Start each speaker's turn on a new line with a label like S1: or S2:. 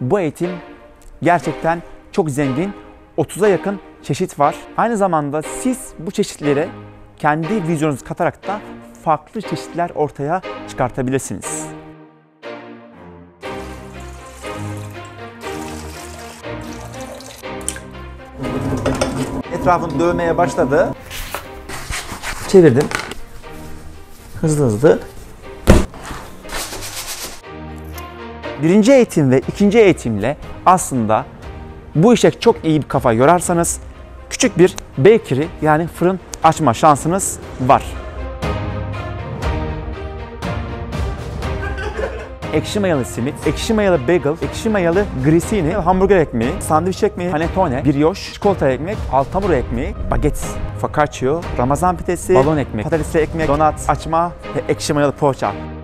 S1: bu eğitim gerçekten çok zengin. 30'a yakın çeşit var. Aynı zamanda siz bu çeşitlere kendi vizyonunuzu katarak da farklı çeşitler ortaya çıkartabilirsiniz. Etrafını dövmeye başladı. Çevirdim. Hızlı hızlı. Birinci eğitim ve ikinci eğitimle aslında bu işe çok iyi bir kafa yorarsanız küçük bir bakery yani fırın açma şansınız var. Ekşi mayalı simit, ekşi mayalı bagel, ekşi mayalı grissini, hamburger ekmeği, sandviç ekmeği, panettone, brioche, çikolata ekmek, altamura ekmeği, baget, focaccia, ramazan pidesi, balon ekmek, patatesli ekmek, donat, açma ve ekşi mayalı poğaça.